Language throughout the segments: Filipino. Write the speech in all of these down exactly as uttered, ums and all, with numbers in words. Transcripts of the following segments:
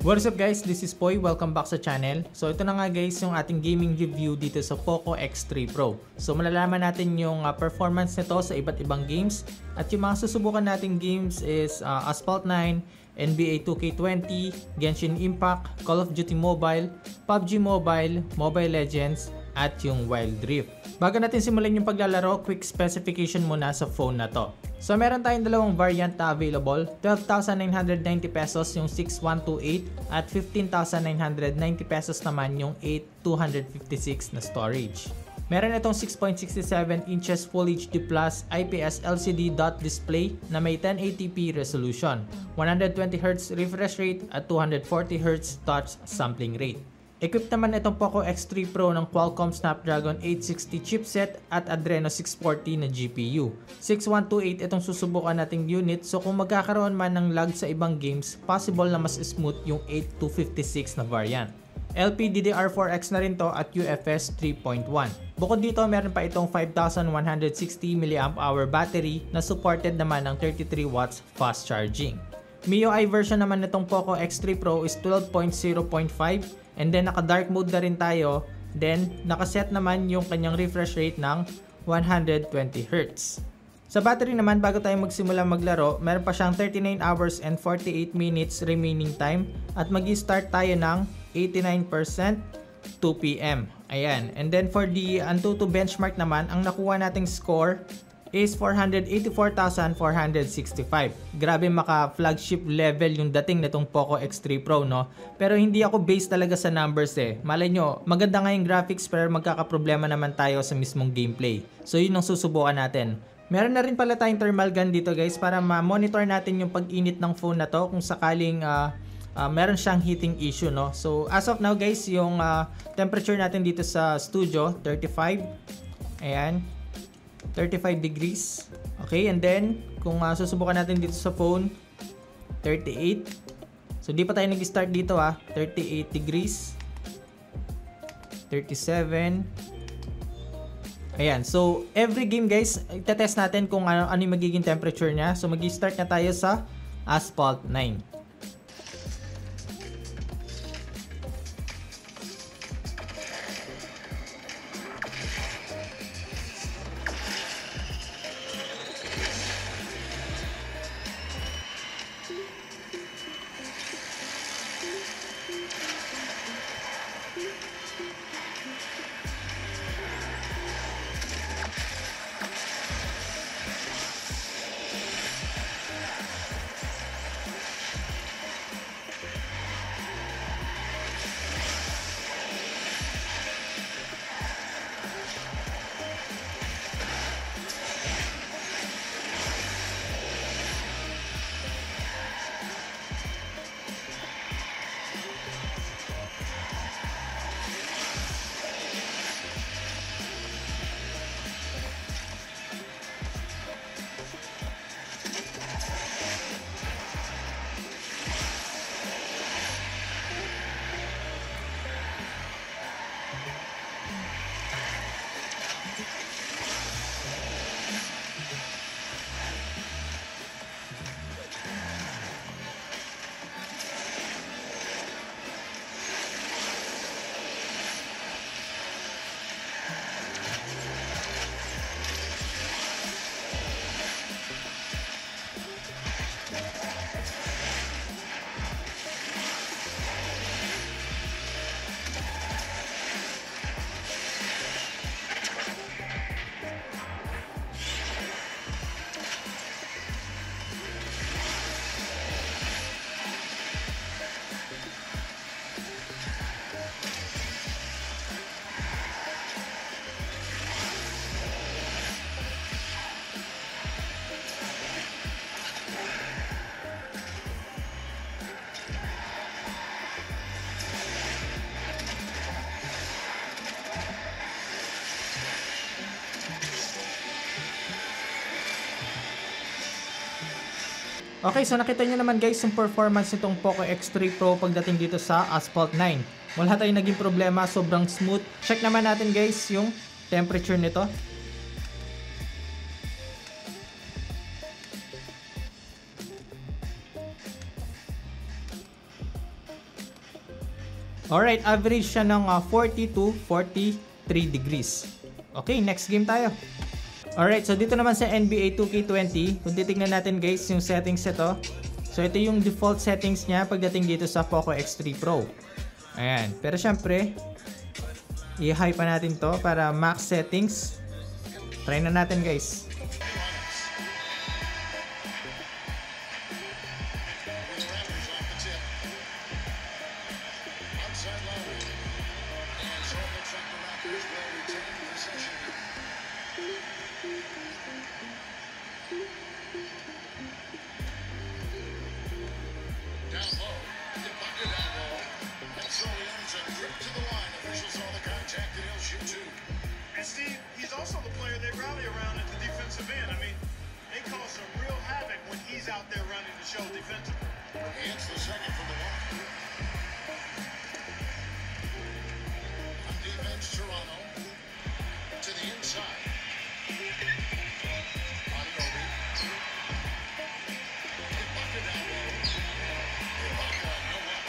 What's up guys, this is Poy, welcome back sa channel. So ito na nga guys yung ating gaming review dito sa Poco X three Pro. So malalaman natin yung uh, performance nito sa iba't ibang games. At yung mga susubukan nating games is uh, Asphalt nine, N B A two K twenty, Genshin Impact, Call of Duty Mobile, P U B G Mobile, Mobile Legends, at yung Wild Rift. Bago natin simulan yung paglalaro, quick specification muna sa phone na to. So meron tayong dalawang variant na available, twelve thousand nine hundred ninety pesos yung six one two eight at fifteen thousand nine hundred ninety pesos naman yung eight two fifty-six na storage. Meron itong six point six seven inches Full H D Plus I P S L C D dot display na may ten eighty p resolution, one hundred twenty hertz refresh rate at two hundred forty hertz touch sampling rate. Equipped naman itong Poco X three Pro ng Qualcomm Snapdragon eight sixty chipset at Adreno six forty na G P U. six one two eight itong susubukan nating unit, so kung magkakaroon man ng lag sa ibang games, possible na mas smooth yung eight two fifty-six na variant. L P D D R four X na rin to at U F S three point one. Bukod dito, meron pa itong five thousand one hundred sixty milliamp hour battery na supported naman ng thirty-three watts fast charging. M I U I version naman nitong Poco X three Pro is twelve point zero point five. And then naka dark mode na rin tayo. Then nakaset naman yung kanyang refresh rate ng one hundred twenty hertz. Sa battery naman, bago tayo magsimula maglaro, meron pa siyang thirty-nine hours and forty-eight minutes remaining time. At magi-start tayo ng eighty-nine percent two P M Ayan. And then for the Antutu benchmark naman, ang nakuha nating score is four hundred eighty-four thousand four hundred sixty-five. Grabe, maka flagship level yung dating nitong Poco X three Pro, no? Pero hindi ako based talaga sa numbers eh. Malay nyo, maganda nga yung graphics pero magkakaproblema naman tayo sa mismong gameplay. So yun ang susubukan natin. Meron na rin pala tayong thermal gun dito guys para ma-monitor natin yung pag-init ng phone na to kung sakaling uh, uh, meron siyang heating issue, no? So as of now guys, yung uh, temperature natin dito sa studio, thirty-five. Ayan. thirty-five degrees. Okay, and then kung uh, susubukan natin dito sa phone, thirty-eight. So di pa tayo nag-start dito ah, thirty-eight degrees. thirty-seven. Ayan, so every game guys, itetest natin kung ano, ano yung magiging temperature niya. So magi-start na tayo sa Asphalt nine. Okay, so nakita nyo naman guys yung performance nitong Poco X three Pro pagdating dito sa Asphalt nine. Wala tayong naging problema, sobrang smooth. Check naman natin guys yung temperature nito. Alright, average siya ng uh, forty to forty-three degrees. Okay, next game tayo. Alright, so dito naman sa N B A two K twenty, kung titignan natin guys yung settings ito. So ito yung default settings niya pagdating dito sa Poco X three Pro. Ayan, pero syempre, i-high pa natin to para max settings. Try na natin guys. And Steve, he's also the player they rally around at the defensive end. I mean, they cause some real havoc when he's out there running the show defensively. He hits the second from the line. On defense, Toronto to the inside. On Kobe. Ibaka down low. Ibaka, no up.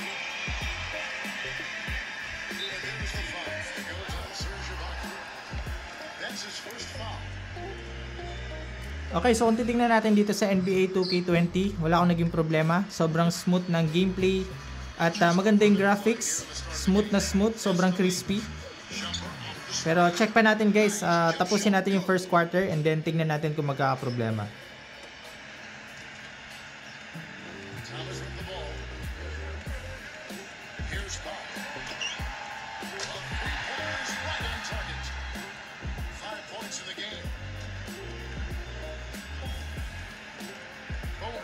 And there's the foul. It goes on Serge Ibaka. That's his first foul. Okay, so kung titingnan natin dito sa N B A two K twenty, wala akong naging problema. Sobrang smooth ng gameplay at uh, maganda yung graphics. Smooth na smooth, sobrang crispy. Pero check pa natin guys, uh, tapusin natin yung first quarter and then tingnan natin kung magkakaproblema. Thomas with the ball. Here's Bob. Right on target. Five points in the game. Bowen.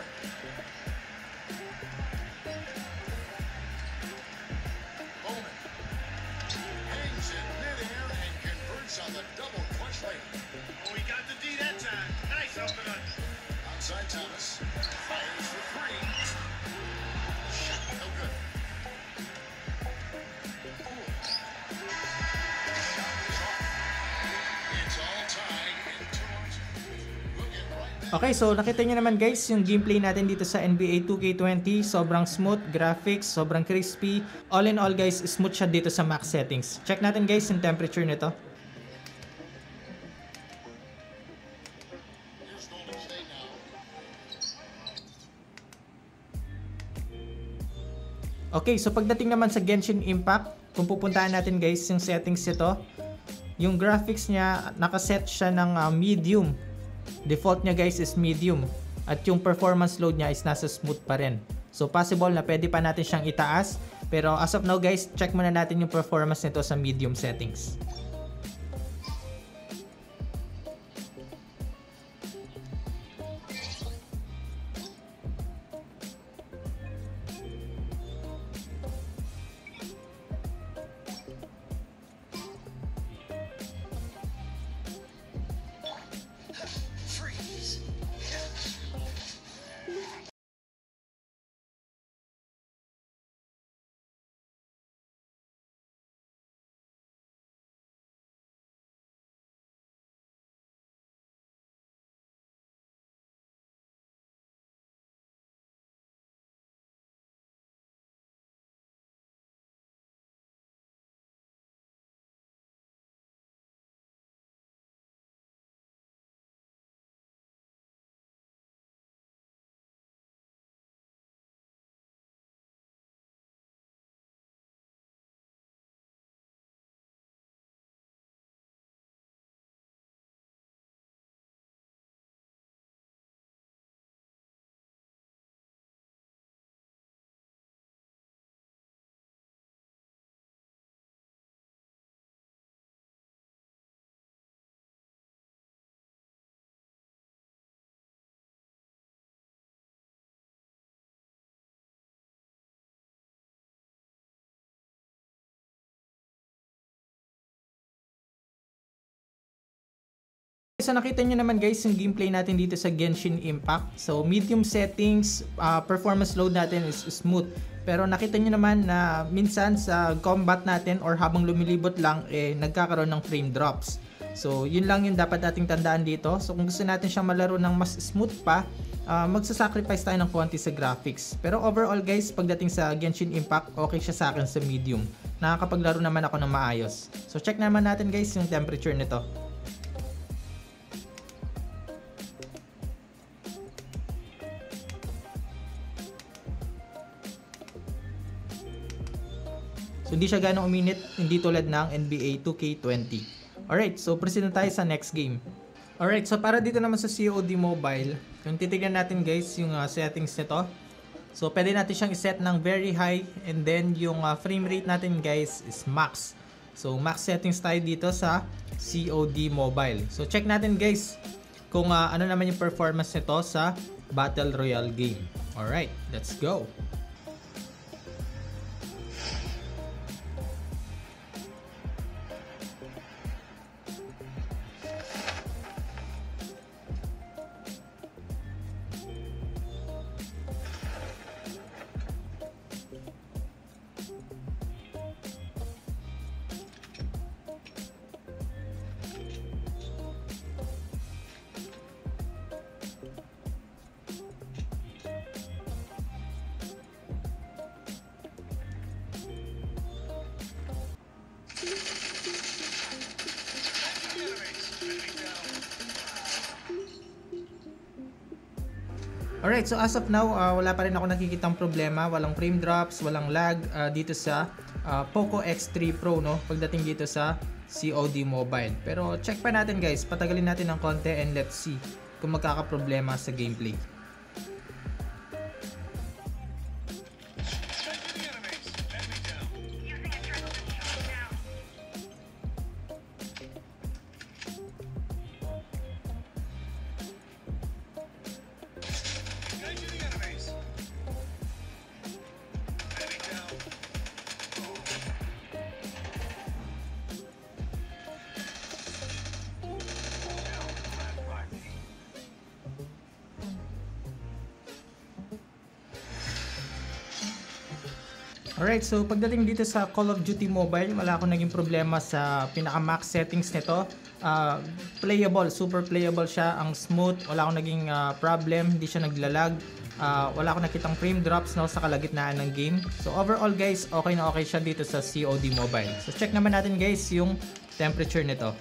Bowman. Hangs in midair and converts on the double clutch lane. Oh, he got the D that time. Nice opener. Outside Thomas. Fires for three. Shot no good. Ooh. Shot is off. It's all tied in Toronto. We'll get right back. Okay, so nakita nyo naman guys yung gameplay natin dito sa N B A two K twenty. Sobrang smooth, graphics, sobrang crispy. All in all guys, smooth siya dito sa max settings. Check natin guys yung temperature nito. Here's Golden State now. Okay, so pagdating naman sa Genshin Impact, kung pupuntahan natin guys yung settings nito, yung graphics niya, nakaset siya ng uh, medium. Default niya guys is medium. At yung performance load niya is nasa smooth pa rin. So possible na pwede pa natin siyang itaas. Pero as of now guys, check muna natin yung performance nito sa medium settings. Freeze. So nakita nyo naman guys yung gameplay natin dito sa Genshin Impact. So medium settings, uh, performance load natin is smooth. Pero nakita nyo naman na minsan sa combat natin or habang lumilibot lang, eh, nagkakaroon ng frame drops. So yun lang yung dapat nating tandaan dito. So kung gusto natin siyang malaro ng mas smooth pa, uh, magsasacrifice tayo ng konti sa graphics. Pero overall guys, pagdating sa Genshin Impact, okay siya sa akin sa medium. nakakapaglaro naman ako ng maayos. So check naman natin guys yung temperature nito. So hindi siya ganong uminit, hindi tulad ng N B A two K twenty. Alright, so proceed na tayo sa next game. Alright, so para dito naman sa C O D Mobile, kung titignan natin guys yung uh, settings nito. So pwede natin siyang iset ng very high, and then yung uh, frame rate natin guys is max. So max settings tayo dito sa C O D Mobile. So check natin guys kung uh, ano naman yung performance nito sa Battle Royale game. Alright, let's go. Alright, so as of now, uh, wala pa rin ako nakikitang problema. Walang frame drops, walang lag uh, dito sa uh, Poco X three Pro, no? Pagdating dito sa C O D Mobile. Pero check pa natin guys, patagalin natin ng konti and let's see kung magkakaproblema sa gameplay. Alright, so pagdating dito sa Call of Duty Mobile, wala akong naging problema sa pinaka-max settings nito. Uh, playable, super playable siya, ang smooth, wala akong naging uh, problem, hindi siya naglalag. Uh, wala akong nakitang frame drops, no, sa kalagitnaan ng game. So overall guys, okay na okay siya dito sa C O D Mobile. So check naman natin guys yung temperature nito.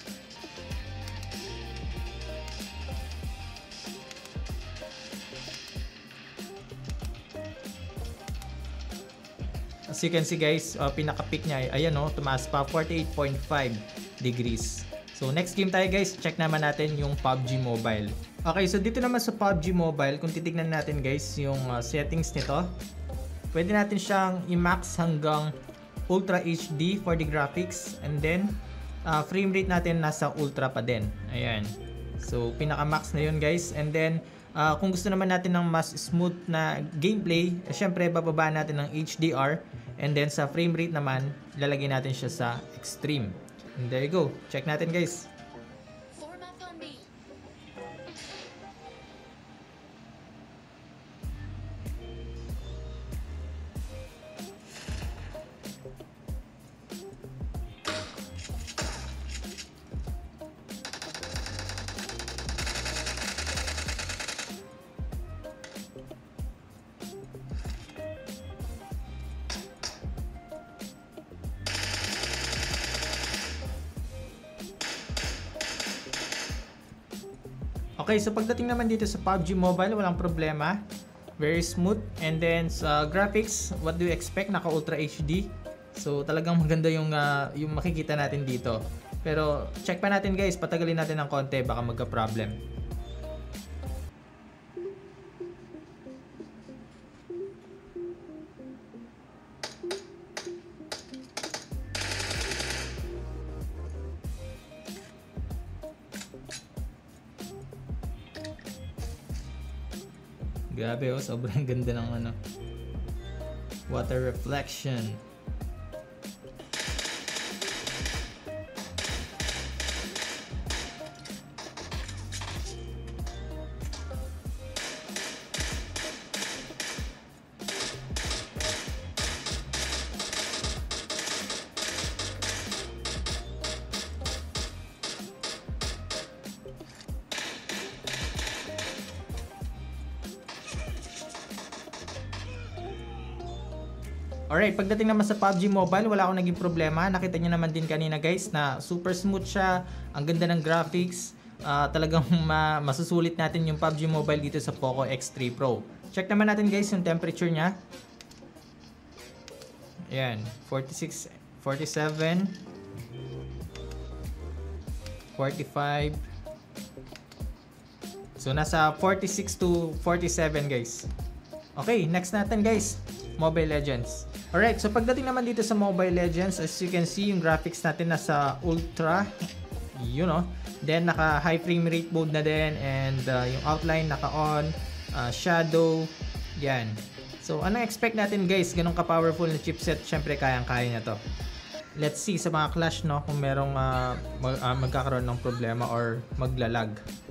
As you can see guys, uh, pinaka-peak niya ay ayan, no, tumaas pa forty-eight point five degrees. So next game tayo guys, check naman natin yung P U B G Mobile. Okay, so dito naman sa P U B G Mobile, kung titignan natin guys yung uh, settings nito, pwede natin siyang i-max hanggang Ultra H D for the graphics, and then uh, frame rate natin nasa Ultra pa din. Ayan. So pinaka-max na yun guys, and then uh, kung gusto naman natin ng mas smooth na gameplay, eh, syempre bababa natin ng H D R. And then sa frame rate naman, lalagay natin siya sa extreme. And there you go. Check natin guys. Format on me. Okay, so pagdating naman dito sa P U B G Mobile, walang problema. Very smooth. And then sa graphics, what do you expect? Naka Ultra H D. So talagang maganda yung, uh, yung makikita natin dito. Pero check pa natin guys, patagalin natin ng konti, baka magka-problem. Grabe oh, sobrang ganda ng ano, water reflection. Alright, pagdating naman sa P U B G Mobile, wala akong naging problema. Nakita nyo naman din kanina guys na super smooth siya. Ang ganda ng graphics. Uh, talagang ma masusulit natin yung P U B G Mobile dito sa Poco X three Pro. Check naman natin guys yung temperature niya. Ayan, forty-six, forty-seven, forty-five. So nasa forty-six to forty-seven guys. Okay, next natin guys, Mobile Legends. Alright, so pagdating naman dito sa Mobile Legends, as you can see, yung graphics natin nasa Ultra, you know, then naka high frame rate mode na din, and uh, yung outline naka on, uh, shadow, yan. So ano expect natin guys, ganun ka powerful na chipset, syempre kayang-kaya niya to. Let's see sa mga clash, no, kung merong uh, mag uh, magkakaroon ng problema or maglalag.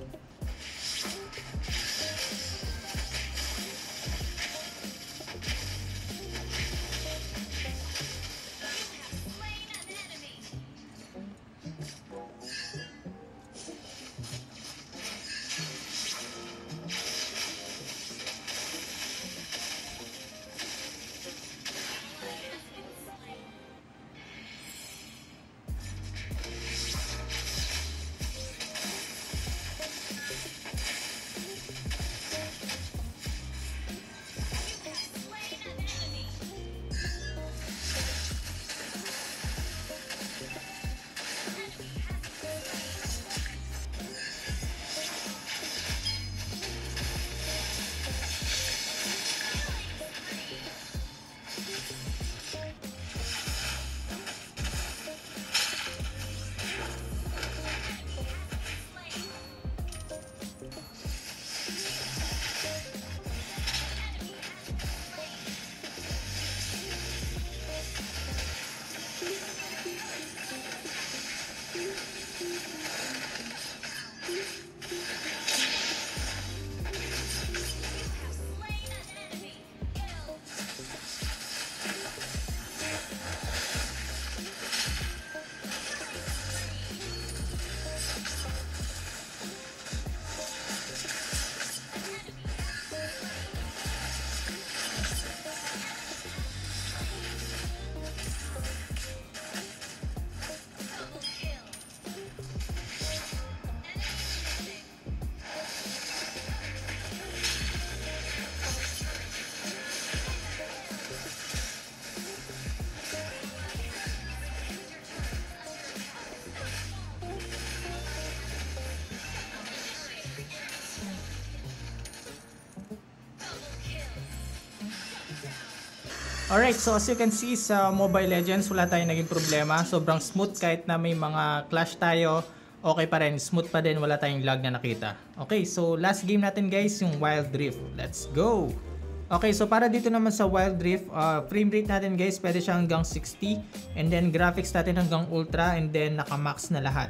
Alright, so as you can see sa Mobile Legends, wala tayong naging problema. Sobrang smooth kahit na may mga clash tayo. Okay pa rin, smooth pa din, wala tayong lag na nakita. Okay, so last game natin guys, yung Wild Rift. Let's go! Okay, so para dito naman sa Wild Rift, uh, frame rate natin guys, pwede siya hanggang sixty. And then graphics natin hanggang ultra, and then naka-max na lahat.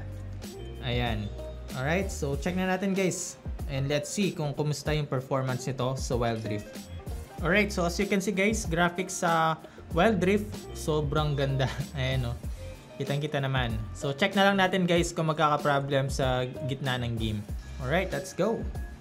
Ayan. Alright, so check na natin guys. And let's see kung kumusta yung performance nito sa Wild Rift. Alright, so as you can see guys, graphics sa Wild Rift, sobrang ganda. Ayan o, kitang-kita naman. So check na lang natin guys kung magkaka-problem sa gitna ng game. Alright, let's go!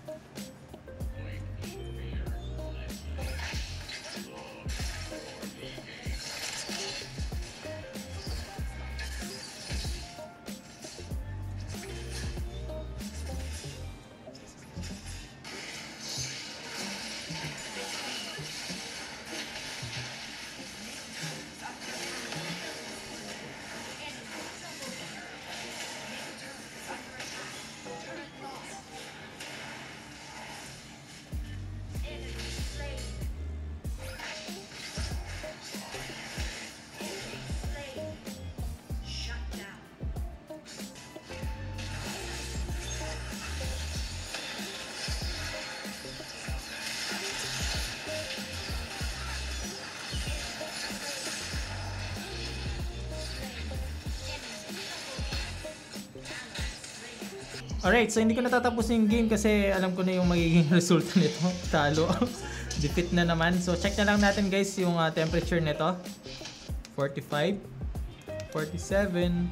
Alright, so hindi ko natatapos yung game kasi alam ko na yung magiging resulta nito. Talo. Defeat na naman. So check na lang natin guys yung uh, temperature nito. forty-five, forty-seven,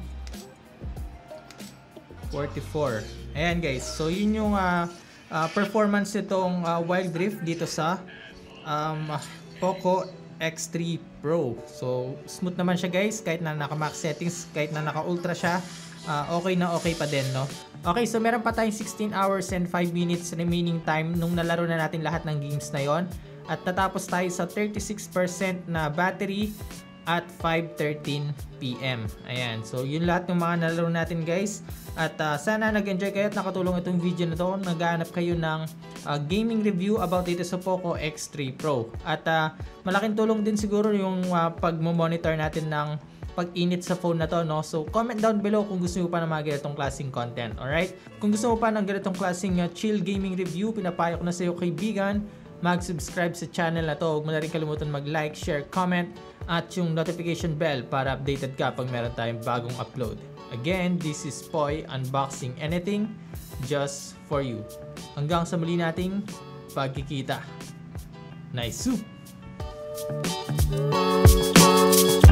forty-four. Ayan guys. So yun yung uh, uh, performance nitong uh, Wild Rift dito sa um, Poco X three Pro. So smooth naman siya guys, kahit na naka max settings, kahit na naka ultra siya, uh, okay na okay pa din, no? Okay, so meron pa tayong sixteen hours and five minutes remaining time nung nalaro na natin lahat ng games na yon. At natapos tayo sa thirty-six percent na battery at five thirteen p m Ayan, so yun lahat ng mga nalaro natin guys. At uh, sana nag-enjoy kayo at nakatulong itong video na to. Naghahanap kayo ng uh, gaming review about dito sa Poco X three Pro. At uh, malaking tulong din siguro yung uh, pag-monitor natin ng pag-init sa phone na to, no? So comment down below kung gusto mo pa ng mga ganitong klaseng content, alright? Kung gusto mo pa ng ganitong klaseng uh, chill gaming review, pinapayo ko na sa iyo kaibigan, mag-subscribe sa channel na to. Huwag mo na rin kalimutan mag-like, share, comment, at yung notification bell para updated ka pag meron tayong bagong upload. Again, this is Poy unboxing anything just for you. Hanggang sa muli nating pagkikita. Nice soup!